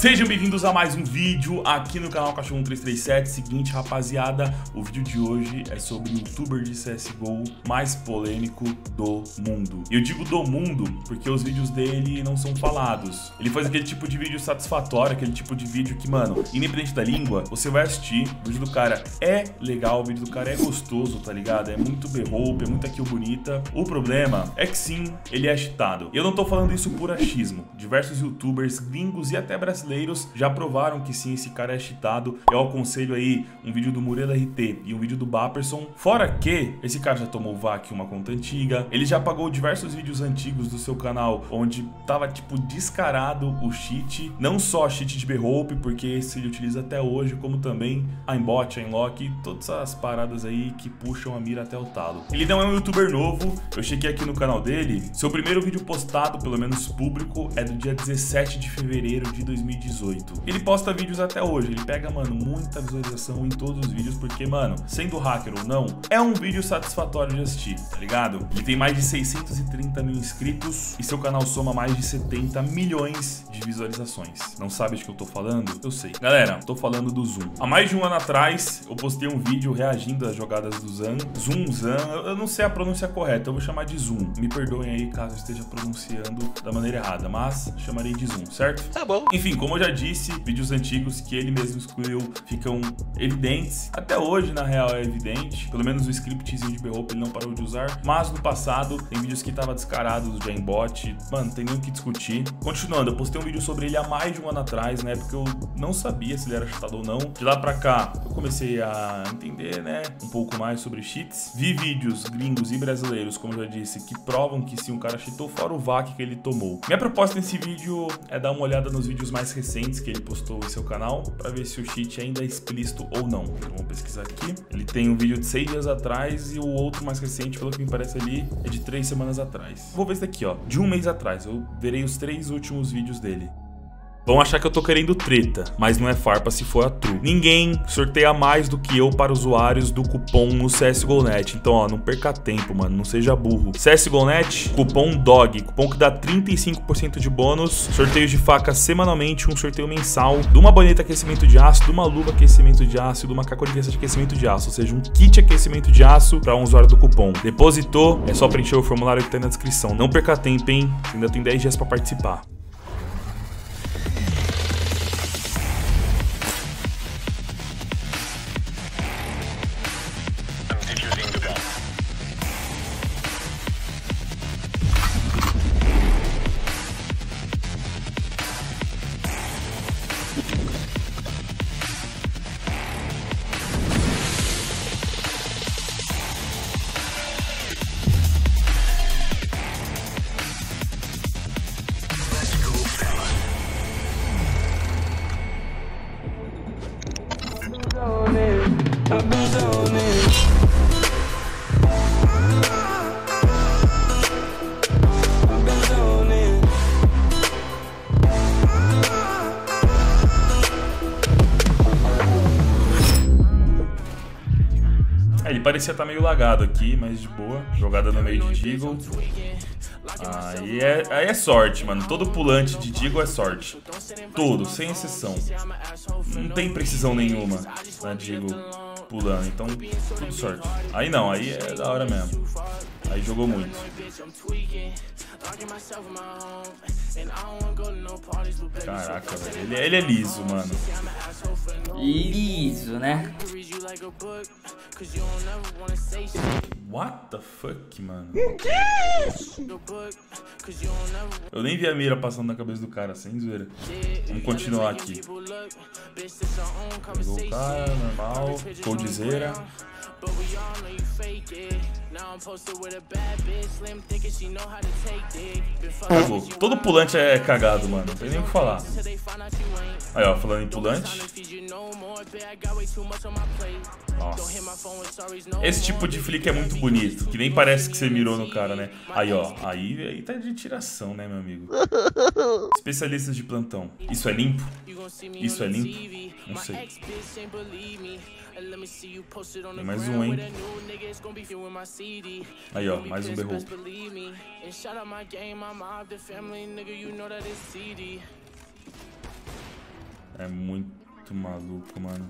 Sejam bem-vindos a mais um vídeo aqui no canal Cachorro1337. Seguinte, rapaziada, o vídeo de hoje é sobre o youtuber de CSGO mais polêmico do mundo. E eu digo do mundo porque os vídeos dele não são falados. Ele faz aquele tipo de vídeo satisfatório, aquele tipo de vídeo que, mano, independente da língua, você vai assistir. O vídeo do cara é legal, o vídeo do cara é gostoso, tá ligado? É muito b-hope, é muita kill bonita. O problema é que sim, ele é cheatado. E eu não tô falando isso por achismo. Diversos youtubers gringos e até brasileiros já provaram que sim, esse cara é cheatado. Eu aconselho aí um vídeo do Murilo RT e um vídeo do Baperson. Fora que esse cara já tomou VAC em uma conta antiga, ele já apagou diversos vídeos antigos do seu canal onde tava tipo descarado o cheat, não só cheat de b-hope, porque esse ele utiliza até hoje, como também aimbot, aimlock, todas as paradas aí que puxam a mira até o talo. Ele não é um youtuber novo, eu chequei aqui no canal dele, seu primeiro vídeo postado, pelo menos público, é do dia 17 de fevereiro de 2018. Ele posta vídeos até hoje, ele pega, mano, muita visualização em todos os vídeos, porque, mano, sendo hacker ou não, é um vídeo satisfatório de assistir, tá ligado? Ele tem mais de 630 mil inscritos e seu canal soma mais de 70 milhões de visualizações. Não sabe de que eu tô falando? Eu sei. Galera, tô falando do Zoom. Há mais de um ano atrás, eu postei um vídeo reagindo às jogadas do Zan. Zan, eu não sei a pronúncia correta, eu vou chamar de Zoom. Me perdoem aí caso eu esteja pronunciando da maneira errada, mas chamarei de Zoom, certo? Tá bom. Enfim, como eu já disse, vídeos antigos que ele mesmo excluiu ficam evidentes. Até hoje, na real, é evidente. Pelo menos o scriptzinho de b-hope ele não parou de usar. Mas no passado, tem vídeos que tava descarados de aimbot. Mano, tem nem o que discutir. Continuando, eu postei um vídeo sobre ele há mais de um ano atrás, né? Porque eu não sabia se ele era cheatado ou não. De lá pra cá, eu comecei a entender, né? Um pouco mais sobre cheats. Vi vídeos gringos e brasileiros, como eu já disse, que provam que sim, um cara cheatou, fora o VAC que ele tomou. Minha proposta nesse vídeo é dar uma olhada nos vídeos mais recentes que ele postou em seu canal, pra ver se o cheat ainda é explícito ou não. Então vamos pesquisar aqui. Ele tem um vídeo de 6 dias atrás e o outro mais recente, pelo que me parece ali, é de 3 semanas atrás. Vou ver esse daqui, ó, de um mês atrás. Eu verei os 3 últimos vídeos dele. Vão achar que eu tô querendo treta, mas não é farpa se for a true. Ninguém sorteia mais do que eu para usuários do cupom no CSGO.net. Então, ó, não perca tempo, mano, não seja burro. CSGO.net, cupom DOG, cupom que dá 35% de bônus. Sorteios de faca semanalmente, um sorteio mensal, de uma boneta aquecimento de aço, de uma luva aquecimento de aço, de uma cacorinha de aquecimento de aço. Ou seja, um kit aquecimento de aço para um usuário do cupom. Depositou, é só preencher o formulário que tá aí na descrição. Não perca tempo, hein? Ainda tem 10 dias para participar. Ele parecia estar meio lagado aqui, mas de boa. Jogada no meio de Deagle. Aí é sorte, mano. Todo pulante de Deagle é sorte. Todo, sem exceção. Não tem precisão nenhuma na Deagle pulando, então tudo sorte. Aí não, aí é da hora mesmo. Aí jogou muito. Caraca, velho. Ele é liso, mano. Liso, né? What the fuck, mano? Eu nem vi a mira passando na cabeça do cara, sem zoeira. Vamos continuar aqui. Pegou o cara, normal. Coldzera. Cagou. Todo pulante é cagado, mano. Não tem nem o que falar. Aí, ó, falando em pulante. Nossa. Esse tipo de flick é muito bonito. Que nem parece que você mirou no cara, né? Aí, ó. Aí tá de tiração, né, meu amigo? Especialistas de plantão. Isso é limpo? Isso é limpo? Não sei. Tem mais um, hein? Aí, ó, mais um berro. É muito maluco, mano.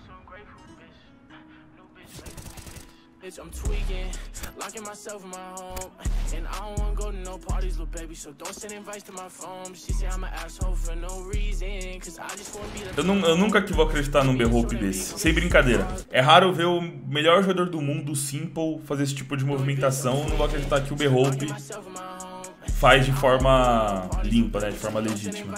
I'm tweaking, locking myself in my home, and I don't wanna go to no parties, little baby, so don't send invites to my phone. She say I'm an asshole for no reason, cause I just wanna be the... Eu nunca que vou acreditar num B-Hope desse, sem brincadeira. É raro ver o melhor jogador do mundo, o Simple, fazer esse tipo de movimentação. Não vou acreditar que o B-Hope faz de forma limpa, né, de forma legítima.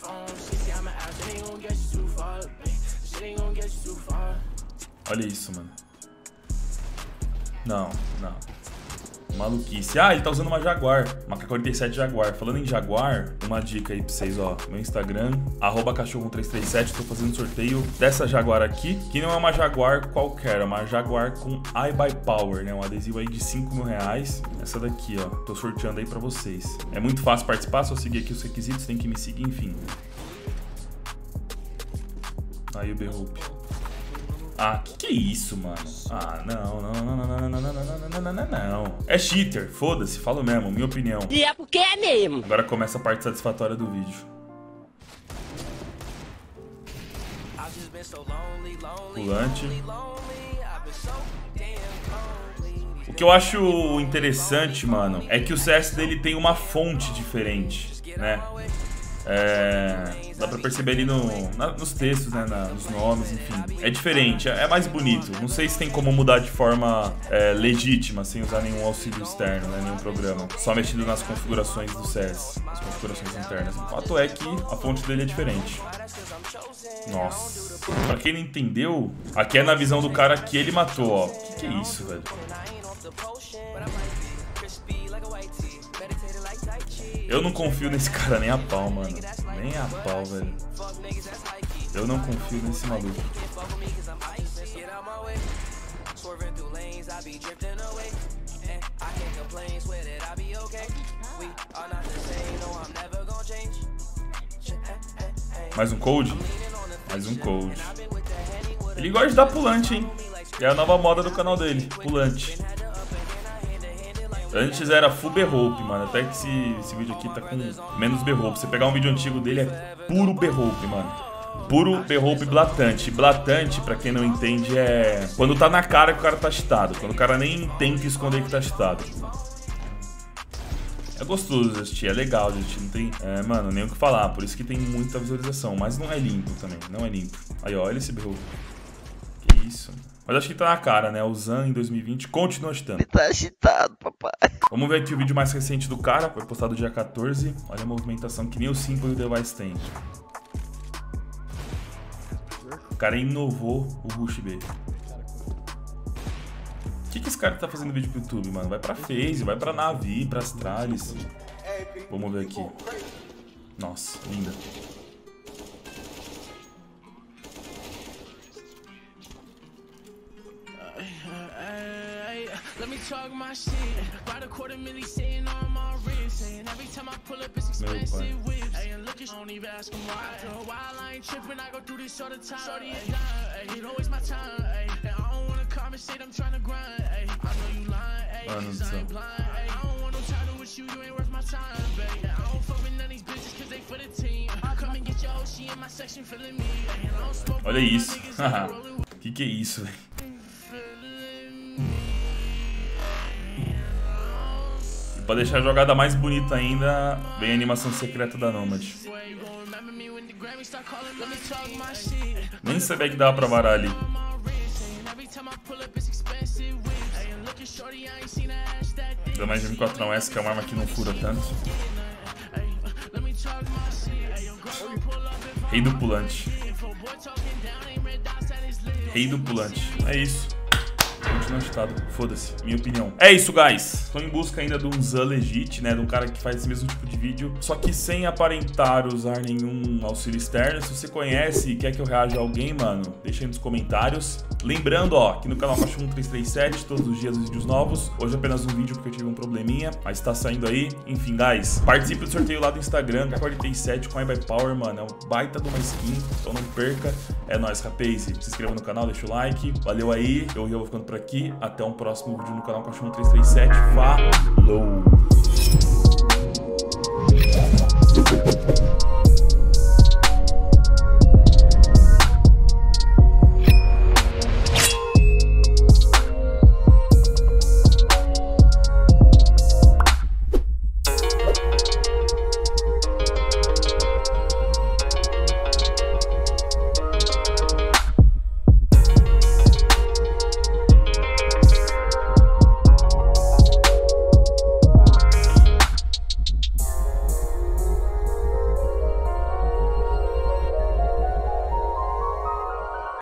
Olha isso, mano. Não. Maluquice. Ah, ele tá usando uma Jaguar, uma K47 Jaguar. Falando em Jaguar, uma dica aí pra vocês, ó. Meu Instagram, @cachorro1337, tô fazendo sorteio dessa Jaguar aqui, que não é uma Jaguar qualquer, é uma Jaguar com iBuyPower, né? Um adesivo aí de R$5.000. Essa daqui, ó. Tô sorteando aí pra vocês. É muito fácil participar, só seguir aqui os requisitos, tem que me seguir, enfim. Aí o B-Hope. Ah, que é isso, mano? Ah, não. É cheater, foda-se, falo mesmo, minha opinião. E é porque é mesmo. Agora começa a parte satisfatória do vídeo. Pulante. O que eu acho interessante, mano, é que o CS dele tem uma fonte diferente, né? Dá pra perceber ali nos textos, né, nos nomes, enfim. É diferente, é mais bonito. Não sei se tem como mudar de forma legítima, sem usar nenhum auxílio externo, né, nenhum programa. Só mexendo nas configurações do CS, nas configurações internas. O fato é que a fonte dele é diferente. Nossa. Pra quem não entendeu, aqui é na visão do cara que ele matou, ó. Que é isso, velho? Eu não confio nesse cara nem a pau, mano. Nem a pau, velho. Eu não confio nesse maluco. Mais um cold? Mais um cold. Ele gosta de dar pulante, hein? É a nova moda do canal dele, pulante. Antes era full B-Hope, mano. Até que esse vídeo aqui tá com menos B-Hope. Você pegar um vídeo antigo dele é puro B-Hope, mano. Puro B-Hope blatante. Blatante, pra quem não entende, é quando tá na cara que o cara tá cheatado. Quando o cara nem tem que esconder que tá cheatado. É gostoso de assistir, é legal de assistir. Não tem, mano, nem o que falar. Por isso que tem muita visualização. Mas não é limpo também, não é limpo. Aí, ó, olha esse B-Hope. Que isso, mano. Mas acho que tá na cara, né? O Zan em 2020 continua agitando. Ele tá agitado, papai. Vamos ver aqui o vídeo mais recente do cara. Foi postado dia 14. Olha a movimentação que nem o Simple e o Device tem. O cara inovou o Rush B. O que esse cara tá fazendo vídeo pro YouTube, mano? Vai pra Phase, vai pra Navi, pra Astralis. Vamos ver aqui. Nossa, linda. Let me talk my shit. About $250,000 sitting on my wrist. And every time I pull up, it's expensive whips. Hey, and look, don't even ask him why. After a while, I ain't tripping. I go through this all the time. Shorty is done. It always my time. And I don't wanna conversate. I'm trying to grind. I know you lying. Cause I ain't blind. I don't want no title with you. You ain't worth my time, babe. I don't fuck with none of these bitches cause they for the team. Come and get your hoe. She in my section feeling me. And I don't smoke. Olha isso. Que é isso, velho? Pra deixar a jogada mais bonita ainda, vem a animação secreta da Nomad. Nem sabia que dava pra varar ali. Da mais de M4S, que é uma arma que não fura tanto. Rei do pulante. Rei do pulante. É isso. Continua agitado, foda-se, minha opinião. É isso, guys. Tô em busca ainda de um Zan legit, né? De um cara que faz esse mesmo tipo de vídeo, só que sem aparentar usar nenhum auxílio externo. Se você conhece e quer que eu reaja a alguém, mano, deixa aí nos comentários. Lembrando, ó, aqui no canal Cachorro1337, todos os dias vídeos novos. Hoje apenas um vídeo porque eu tive um probleminha, mas tá saindo aí. Enfim, guys, participe do sorteio lá do Instagram, K47 com iBuyPower, mano. É um baita de uma skin, então não perca. É nóis, rapaz. Se inscreva no canal, deixa o like. Valeu aí, eu vou ficando por aqui. Até um próximo vídeo no canal Cachorro1337. Falou!